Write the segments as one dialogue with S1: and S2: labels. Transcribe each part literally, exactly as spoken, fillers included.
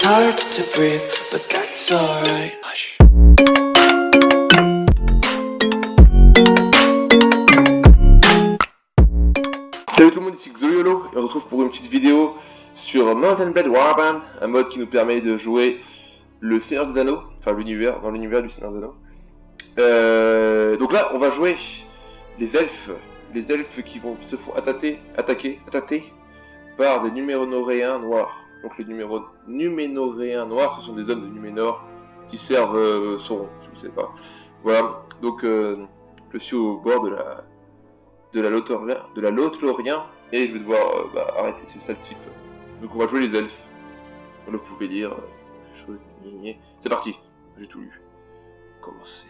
S1: hard to breathe, but that's alright. Hush.
S2: Salut tout le monde, ici Xoliolo et on se retrouve pour une petite vidéo sur Mount and Blade Warband, un mode qui nous permet de jouer le Seigneur des Anneaux, enfin l'univers, dans l'univers du Seigneur des Anneaux. Euh, donc là, on va jouer les elfes, les elfes qui vont se font attaquer, attaquer, attaquer par des Numénoréens noirs. Donc les numéro... Numénoréens noirs, ce sont des hommes de Numénor qui servent euh, Sauron, si vous ne savez pas. Voilà, donc euh, je suis au bord de la de la Lothlorien, de la Lothlorien et je vais devoir euh, bah, arrêter ces sales types. Donc on va jouer les elfes. Comme vous pouvez lire, euh, c'est parti. J'ai tout lu. Commencer.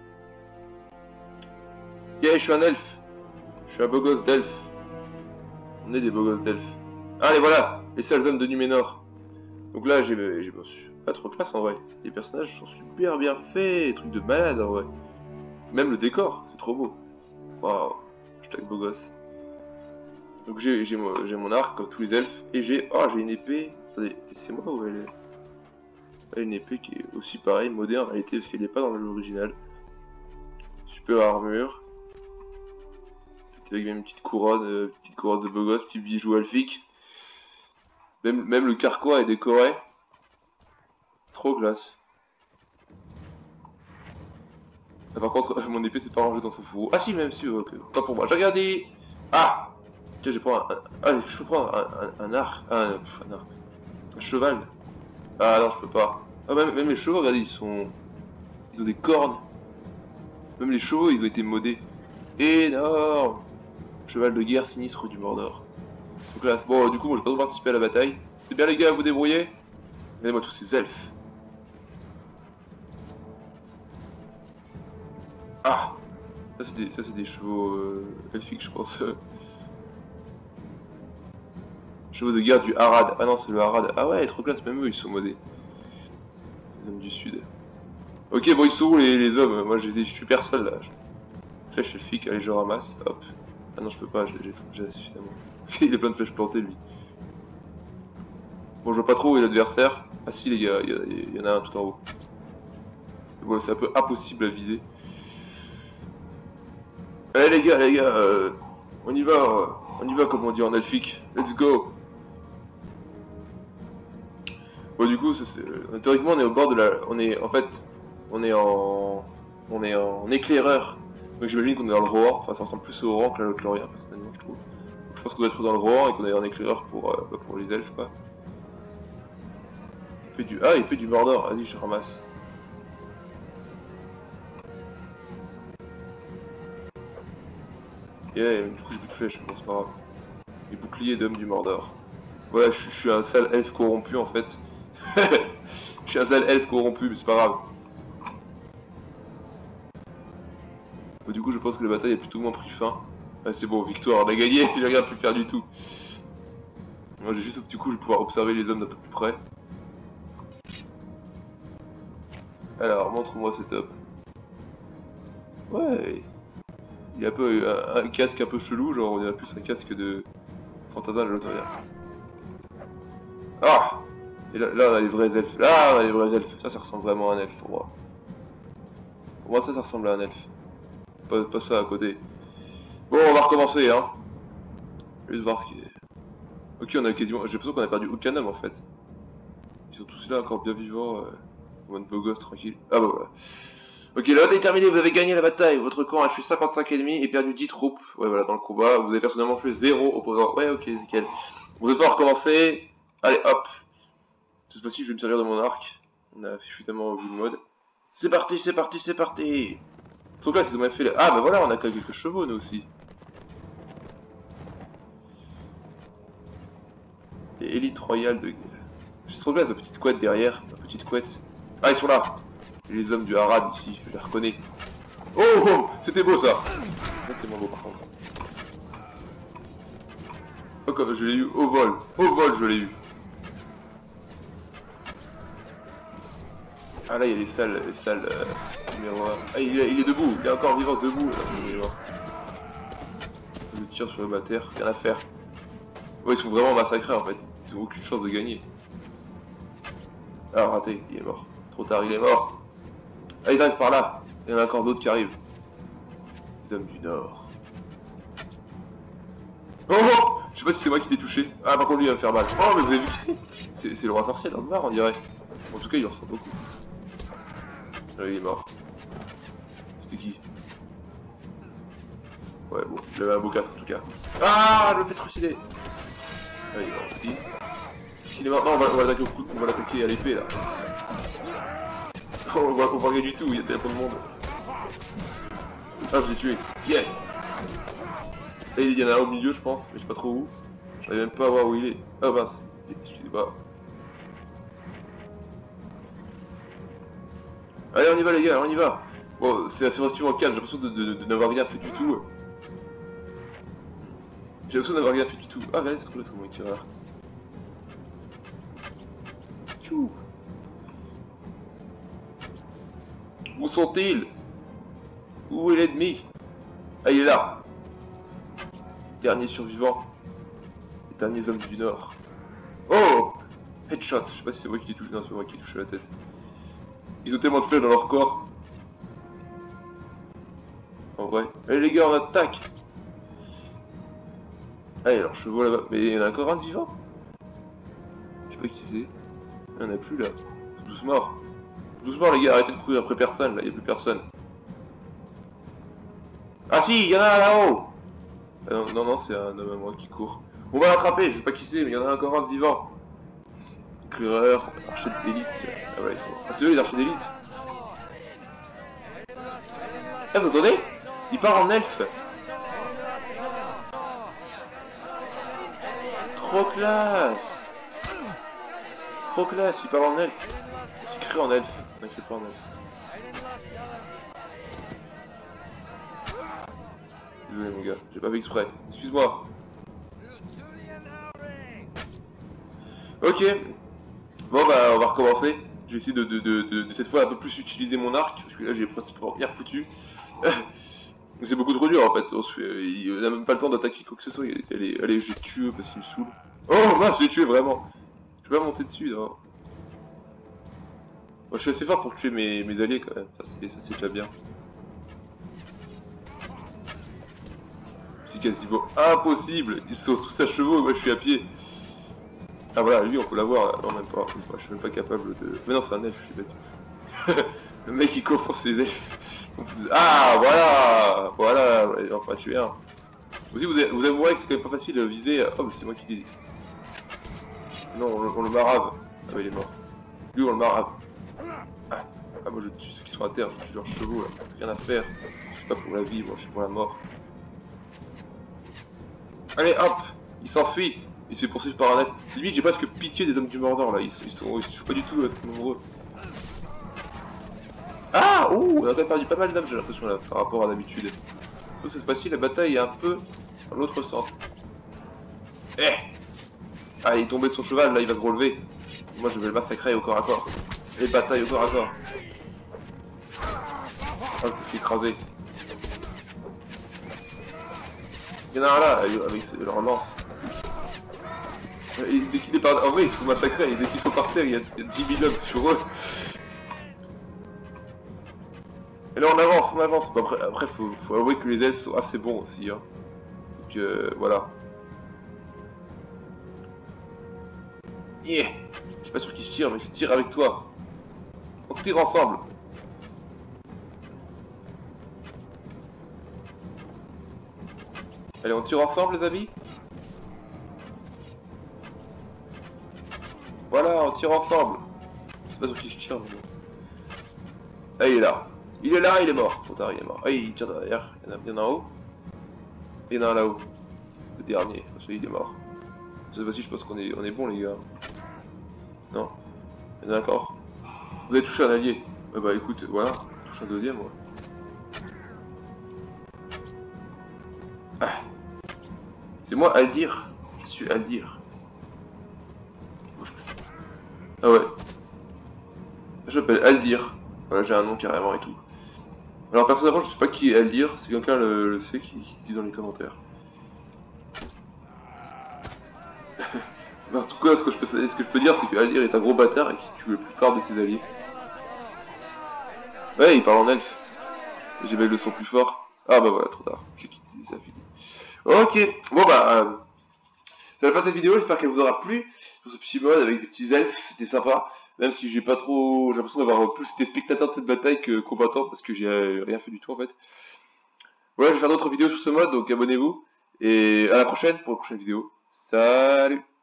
S2: Yeah, je suis un elfe. Je suis un beau gosse d'elfe. On est des beaux gosses d'elfes. Allez, voilà, les seuls hommes de Numénor. Donc là, j'ai pas trop classe en vrai. Les personnages sont super bien faits, des trucs de malade en vrai. Même le décor, c'est trop beau. Waouh, je suis beau gosse. Donc j'ai mon, mon arc comme tous les elfes et j'ai oh j'ai une épée. Attendez, c'est moi ou elle est une épée qui est aussi pareil, moderne en réalité parce qu'elle n'est pas dans le jeu original. Super armure. Avec même une petite couronne, euh, petite couronne de beau gosse, petit bijou elfique. Même, même le carquois est décoré. Trop classe. Ah, par contre, mon épée s'est pas rangée dans son fourreau. Ah si, même si, ok. Pas pour moi. J'ai regardé. Ah tiens, je vais prendre un... un... Ah, je peux prendre un, un, un arc. Un, pff, un arc. Un cheval. Ah non, je peux pas. Ah, même, même les chevaux, regardez, ils sont... Ils ont des cornes. Même les chevaux, ils ont été modés. Énorme. Cheval de guerre sinistre du Mordor. Donc là, bon, du coup, moi, je vais pas participer à la bataille. C'est bien, les gars, vous débrouillez. Regardez-moi tous ces elfes. Ah, ça c'est des, ça, des chevaux euh, elfiques, je pense. Chevaux de guerre du Harad. Ah non, c'est le Harad. Ah ouais, trop classe, même eux, ils sont modés. Les hommes du Sud. Ok, bon, ils sont où les, les hommes? Moi, je suis personne là. Flèche elfique, allez, je ramasse. Hop. Ah non, je peux pas, j'ai suffisamment. Il a plein de flèches plantées, lui. Bon, je vois pas trop où est l'adversaire. Ah si, les gars, il y, y, y en a un tout en haut. Bon, c'est un peu impossible à viser. Allez les gars, les gars, euh, on y va, euh, on y va comme on dit en elfique. Let's go. Bon, du coup, ça, euh, théoriquement, on est au bord de la, on est, en fait, on est en, on est en éclaireur. Donc j'imagine qu'on est dans le Rohan. Enfin, ça ressemble plus au Rohan que la Lothlorien, personnellement, je trouve. Donc, je pense qu'on doit être dans le Rohan et qu'on est en éclaireur pour, euh, pour les elfes, quoi. Il fait du, ah, il fait du Mordor. Vas-y, je ramasse. Yeah, du coup j'ai plus de flèches, bon c'est pas grave. Les boucliers d'hommes du Mordor. Voilà, je, je suis un sale elfe corrompu en fait. Je suis un sale elfe corrompu, mais c'est pas grave. Bon, du coup je pense que la bataille a plutôt moins pris fin. Ah, c'est bon, victoire, on a gagné, j'ai rien pu faire du tout. Moi j'ai juste, du coup je vais pouvoir observer les hommes d'un peu plus près. Alors, montre-moi cet homme. Ouais. Il a un peu un, un casque un peu chelou, genre on dirait plus un casque de fantassin de Lothlorien. Ah. Et là, là on a les vrais elfes. Là on a les vrais elfes. Ça ça ressemble vraiment à un elfe pour moi. Pour moi ça ça ressemble à un elfe. Pas, pas ça à côté. Bon on va recommencer hein. Juste voir ce qui est. Ok on a quasiment. J'ai l'impression qu'on a perdu aucun homme en fait. Ils sont tous là encore bien vivants. Euh... En mode beau gosse tranquille. Ah bah voilà. Ok, la bataille est terminée, vous avez gagné la bataille. Votre camp a tué cinquante-cinq ennemis et perdu dix troupes. Ouais, voilà, dans le combat. Vous avez personnellement tué zéro opposant. Ouais, ok, nickel. Vous allez devoir recommencer. Allez, hop. Cette fois-ci, je vais me servir de mon arc. On a suffisamment vu le mode. C'est parti, c'est parti, c'est parti. Donc là, ils ont même fait le... Ah, bah voilà, on a quelques chevaux, nous aussi. Et élite royale de... Je trouve bien ma petite couette derrière. Ma petite couette. Ah, ils sont là. Les hommes du Harad ici, je les reconnais. Oh, oh c'était beau ça. Ça c'était moins beau par contre. Oh comme je l'ai eu au vol. Au vol je l'ai eu. Ah là il y a les salles, les salles euh, numéro un. Ah il est, il est debout, il est encore vivant debout là. Je tire sur le bataire, rien à faire. Ouais ils sont vraiment massacrés en fait. Ils ont aucune chance de gagner. Ah, raté, il est mort. Trop tard, il est mort. Ah, ils arrivent par là. Il y en a encore d'autres qui arrivent. Les hommes du Nord. Oh, oh, je sais pas si c'est moi qui l'ai touché. Ah, par contre, lui, il va me faire mal. Oh, mais vous avez vu qui c'est? C'est le roi sorcier dans le bar, on dirait. En tout cas, il en ressemble beaucoup. Ah, il est mort. C'était qui? Ouais, bon, il avait un beau casque en tout cas. Ah, je me fais trucider. Ah, il est mort aussi. Il est mort. Non, on va, on va l'attaquer au coup, on va l'attaquer à l'épée là. Oh, on va, on va rien du tout, il y a tellement de monde. Ah, je l'ai tué. Yeah. Et il y en a un au milieu, je pense, mais je sais pas trop où. J'arrive même pas à voir où il est. Ah, mince. Excusez pas. Allez, on y va, les gars, on y va. Bon, c'est assez relativement calme, j'ai l'impression de, de, de n'avoir rien fait du tout. J'ai l'impression d'avoir rien fait du tout. Ah, regardez, c'est trop là, c'est mon tireur. Tchou. Où sont-ils? Où est l'ennemi? Ah, il est là. Dernier survivant. Les derniers hommes du Nord. Oh! Headshot. Je sais pas si c'est moi qui l'ai touché. Non, c'est pas moi qui ai touché la tête. Ils ont tellement de flèches dans leur corps. En vrai. Allez les gars, on attaque! Allez, alors chevaux là-bas. Mais il y en a encore un de vivant? Je sais pas qui c'est. Il y en a plus là. Tous morts. Doucement les gars, arrêtez de courir après personne, là, il n'y a plus personne. Ah si, il y en a un là-haut. Ah, non, non, non c'est un homme à moi qui court. On va l'attraper, je sais pas qui c'est, mais il y en a encore un de vivant. Éclaireur, archer d'élite. Ah ouais, ils sont... Ah c'est eux les archers d'élite. Ah vous entendez? Il part en elfe. Trop classe. Trop classe, il part en elfe. Il crée en elfe. N'inquiète pas en elfe. Désolé mon gars, j'ai pas fait exprès. Excuse-moi. Ok. Bon bah on va recommencer. Je vais essayer de, de, de, de, de cette fois un peu plus utiliser mon arc, parce que là j'ai pratiquement rien foutu. C'est beaucoup trop dur en fait. On se fait, il n'a même pas le temps d'attaquer quoi que ce soit. Allez, allez, je l'ai tué parce qu'il me saoule. Oh mince, je l'ai tué vraiment. Je vais pas monter dessus non. Moi, je suis assez fort pour tuer mes, mes alliés quand même. Ça c'est déjà bien. C'est quasiment impossible. Ils sont tous à chevaux et moi je suis à pied. Ah voilà, lui on peut l'avoir. Non même pas. Moi, je suis même pas capable de... Mais non c'est un elfe, je suis bête. Le mec il confond les elfes. Ah voilà. Voilà, on va en tuer un. Aussi vous, vous avouerez que c'est quand même pas facile de viser. Oh mais c'est moi qui l'ai dit. Non on, on le marave. Ah mais il est mort. Lui on le marave. Ah, ah moi je tue ceux qui sont à terre, je tue leurs chevaux là. Rien à faire. Je suis pas pour la vie, moi je suis pour la mort. Allez hop. Il s'enfuit. Il se fait poursuivre par un elfe. Limite j'ai presque pitié des hommes du Mordor là. Ils, ils sont, ils sont pas du tout assez nombreux. Ah ouh, on a quand même perdu pas mal d'âmes j'ai l'impression là par rapport à d'habitude. Donc cette fois-ci la bataille est un peu dans l'autre sens. Eh. Ah il est tombé de son cheval là, il va se relever. Moi je vais le massacrer au corps à corps. Les batailles au corps à corps. Ah je me suis écrasé. Il y en a un là avec leur lance. Et dès qu'il est par... En vrai ils se font massacrer, et dès qu'ils sont par terre il y a, il y a dix mille hommes sur eux. Et là on avance, on avance. Bon, après, après faut, faut avouer que les elfes sont assez bons aussi. Hein. Donc euh, voilà. Yeah. Je suis pas sûr qu'ils se tirent, mais je tire avec toi. On tire ensemble. Allez, on tire ensemble les amis. Voilà, on tire ensemble. Je sais pas sur qui je tire, mais... Ah, il est là. Il est là, il est mort. Trop tard, il est mort. Ah, il tire derrière. Il y en a bien en haut. Il y en a un là-haut. Le dernier. Celui, il est mort. Cette fois-ci, je pense qu'on est, on est bon, les gars. Non. Il y en a encore. Vous avez touché un allié. Ah bah écoute, voilà. Touche un deuxième, ouais. Ah. C'est moi, Aldir. Je suis Aldir. Ah ouais. Je m'appelle Aldir. Voilà, j'ai un nom carrément et tout. Alors personnellement, je sais pas qui est Aldir. Si quelqu'un le, le sait, qui, qui dit dans les commentaires. Mais en tout cas, ce que je peux, ce que je peux dire, c'est que Aldir est un gros bâtard et qu'il tue la plupart de ses alliés. Ouais, il parle en elfe. J'ai mis le son plus fort. Ah bah voilà, trop tard. J'ai quitté, ça a fini. Ok, bon bah, euh, ça va pas cette vidéo, j'espère qu'elle vous aura plu. Sur ce petit mode avec des petits elfes, c'était sympa. Même si j'ai pas trop, j'ai l'impression d'avoir plus été spectateur de cette bataille que combattant parce que j'ai rien fait du tout en fait. Voilà, je vais faire d'autres vidéos sur ce mode, donc abonnez-vous. Et à la prochaine pour une prochaine vidéo. Salut!